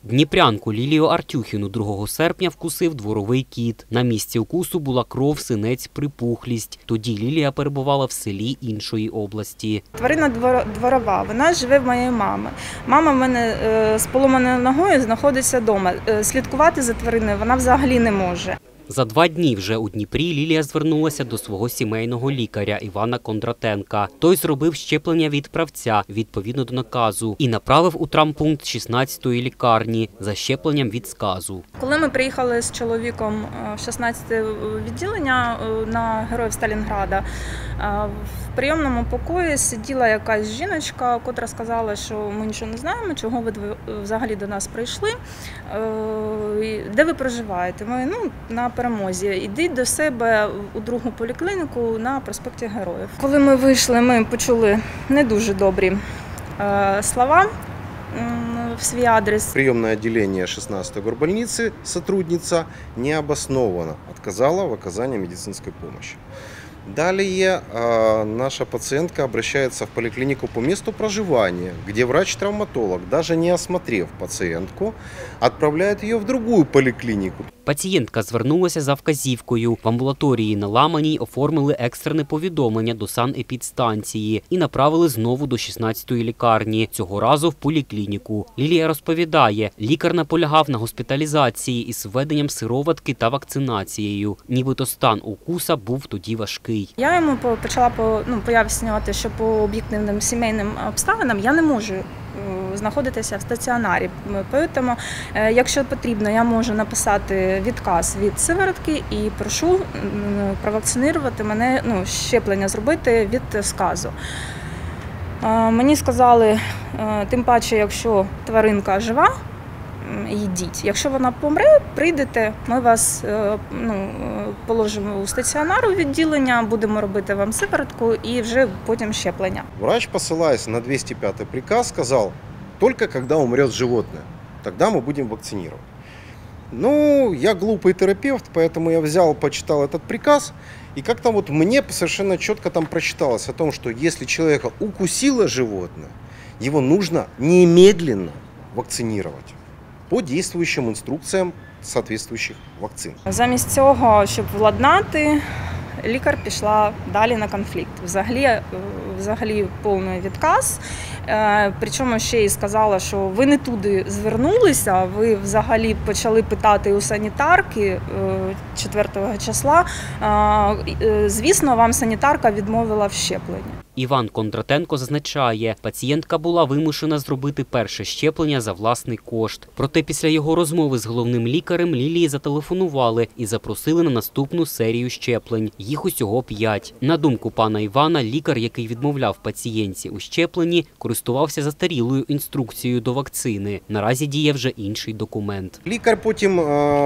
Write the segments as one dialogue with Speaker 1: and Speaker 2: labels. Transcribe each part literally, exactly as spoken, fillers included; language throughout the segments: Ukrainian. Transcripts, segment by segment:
Speaker 1: Дніпрянку Лілію Артюхіну другого серпня вкусив дворовий кіт. На місці укусу була кров, синець, припухлість. Тоді Лілія перебувала в селі іншої області.
Speaker 2: Тварина дворова, вона живе в моєї мами. Мама в мене з поломаною ногою знаходиться вдома. Слідкувати за твариною вона взагалі не може.
Speaker 1: За два дні вже у Дніпрі Лілія звернулася до свого сімейного лікаря Івана Кондратенка. Той зробив щеплення від правця відповідно до наказу і направив у травмпункт шістнадцятої лікарні за щепленням від сказу.
Speaker 2: Коли ми приїхали з чоловіком в шістнадцяте відділення на Героїв Сталінграда, в прийомному покої сиділа якась жіночка, котра сказала, що ми нічого не знаємо, чого ви взагалі до нас прийшли, де ви проживаєте. Ми, ну, на Перемозі. Ідіть до себе у другу поліклініку на проспекті Героїв. Коли ми вийшли, ми почули не дуже добрі е, слова в свій адрес.
Speaker 3: Приемное отделение шестнадцатой горбольницы сотрудница необоснованно отказала в оказании медицинской помощи. Далее э, наша пациентка обращается в поликлинику по месту проживания, где врач-травматолог, даже не осмотрев пациентку, отправляет ее в другую поликлинику.
Speaker 1: Пацієнтка звернулася за вказівкою. В амбулаторії на Ламаній оформили екстрене повідомлення до санепідстанції і направили знову до шістнадцятої лікарні, цього разу в поліклініку. Лілія розповідає, лікар наполягав на госпіталізації із введенням сироватки та вакцинацією. Нібито стан укуса був тоді важкий.
Speaker 2: Я йому почала ну, пояснювати, що по об'єктивним сімейним обставинам я не можу знаходитися в стаціонарі. Тому, якщо потрібно, я можу написати відказ від сиворотки і прошу провакцинувати мене, ну, щеплення зробити від сказу. Мені сказали, тим паче, якщо тваринка жива, йдіть. Якщо вона помре, прийдете, ми вас, ну, положимо у стаціонар, у відділення, будемо робити вам сиворотку і вже потім щеплення.
Speaker 3: Врач, посылаясь на двести пятый приказ, сказал, только когда умрет животное, тогда мы будем вакцинировать. Ну, я глупый терапевт, поэтому я взял, почитал этот приказ, и как-то вот мне совершенно четко там прочиталось о том, что если человека укусило животное, его нужно немедленно вакцинировать по действующим інструкціям соответствующих вакцин.
Speaker 2: Замість цього, щоб владнати, лікар пішла далі на конфлікт. Взагалі, взагалі повний відказ. Причому ще й сказала, що ви не туди звернулися, ви взагалі почали питати у санітарки четвертого числа. Звісно, вам санітарка відмовила в щепленні.
Speaker 1: Іван Кондратенко зазначає, пацієнтка була вимушена зробити перше щеплення за власний кошт. Проте після його розмови з головним лікарем Лілії зателефонували і запросили на наступну серію щеплень. Їх усього п'ять. На думку пана Івана, лікар, який відмовляв пацієнтці у щепленні, користувався застарілою інструкцією до вакцини. Наразі діє вже інший документ.
Speaker 3: Лікар потім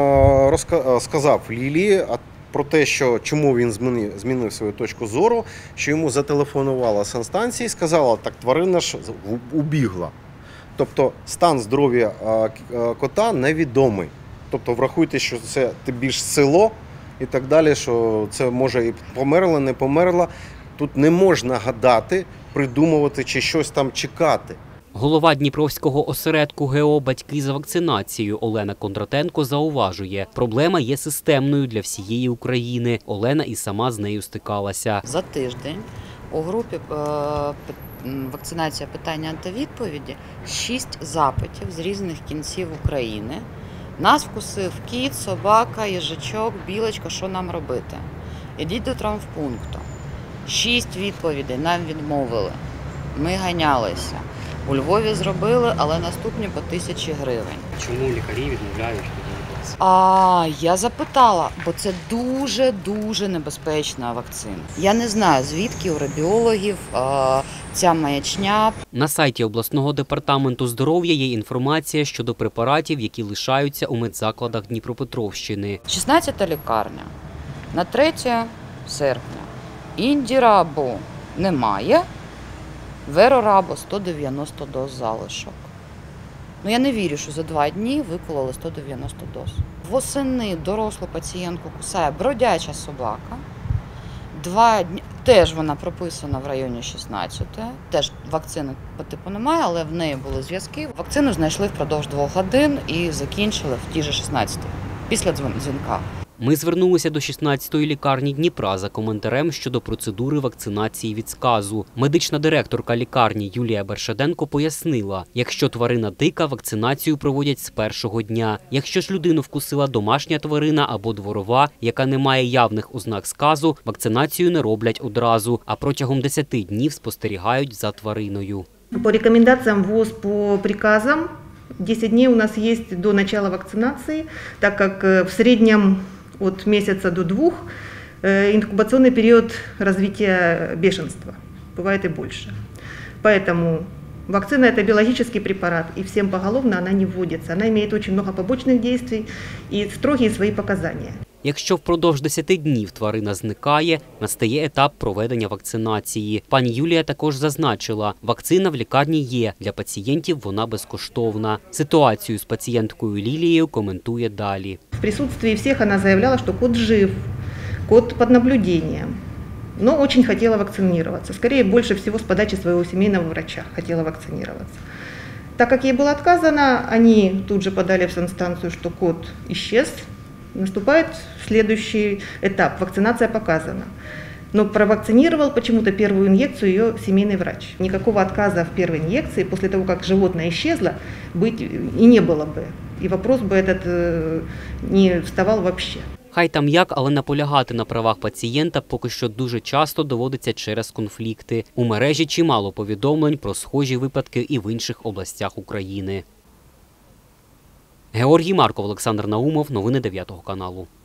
Speaker 3: сказав Лілії про те, що чому він змінив, змінив свою точку зору, що йому зателефонувала санстанція і сказала, так тварина ж убігла. Тобто стан здоров'я кота невідомий. Тобто врахуйте, що це більш село і так далі, що це може і померла, не померла. Тут не можна гадати, придумувати чи щось там чекати.
Speaker 1: Голова Дніпровського осередку ГО «Батьки за вакцинацією» Олена Кондратенко зауважує, проблема є системною для всієї України. Олена і сама з нею стикалася.
Speaker 4: За тиждень у групі «Вакцинація. Питання антивідповіді» шість запитів з різних кінців України. Нас вкусив кіт, собака, їжачок, білочка, що нам робити? Ідіть до травмпункту. Шість відповідей нам відмовили. Ми ганялися. У Львові зробили, але наступні по тисячі гривень.
Speaker 1: Чому лікарі відмовляють?
Speaker 4: А, я запитала, бо це дуже-дуже небезпечна вакцина. Я не знаю, звідки у радіологів а, ця маячня.
Speaker 1: На сайті обласного департаменту здоров'я є інформація щодо препаратів, які лишаються у медзакладах Дніпропетровщини.
Speaker 4: шістнадцята лікарня на третє серпня. Індірабу немає. Верорабо сто дев'яносто доз залишок. Ну, я не вірю, що за два дні викололи сто дев'яносто доз. Восени дорослу пацієнтку кусає бродяча собака. Два дні, Теж вона прописана в районі шістнадцятої. Теж вакцини по типу немає, але в неї були зв'язки. Вакцину знайшли впродовж двох годин і закінчили в тій же шістнадцятій, після дзвінка.
Speaker 1: Ми звернулися до шістнадцятої лікарні Дніпра за коментарем щодо процедури вакцинації від сказу. Медична директорка лікарні Юлія Бершаденко пояснила, якщо тварина дика, вакцинацію проводять з першого дня. Якщо ж людину вкусила домашня тварина або дворова, яка не має явних ознак сказу, вакцинацію не роблять одразу, а протягом десяти днів спостерігають за твариною.
Speaker 5: По рекомендациям ВОЗ, по приказам, десять дней у нас есть до начала вакцинации, так как в среднем от месяца до двух инкубационный период развития бешенства, бывает и больше. Поэтому вакцина – это биологический препарат, и всем поголовно она не вводится. Она имеет очень много побочных действий и строгие свои показания.
Speaker 1: Якщо впродовж десяти днів тварина зникає, настає етап проведення вакцинації. Пані Юлія також зазначила, вакцина в лікарні є, для пацієнтів вона безкоштовна. Ситуацію з пацієнткою Лілією коментує далі.
Speaker 5: В присутствии всех она заявляла, что кот жив, кот под наблюдением, но очень хотела вакцинироваться. Скорее, больше всего с подачи своего семейного врача хотела вакцинироваться. Так как ей было отказано, они тут же подали в санстанцию, что кот исчез. Наступает следующий этап. Вакцинация показана. Но провакцинировал почему-то первую инъекцию ее семейный врач. Никакого отказа в первой инъекции после того, как животное исчезло, быть и не было бы. И вопрос бы этот не вставал вообще.
Speaker 1: Хай там як, але наполягати на правах пацієнта поки що дуже часто доводиться через конфлікти. У мережі чимало повідомлень про схожі випадки і в інших областях України. Георгій Марков, Олександр Наумов. Новини дев'ятого каналу.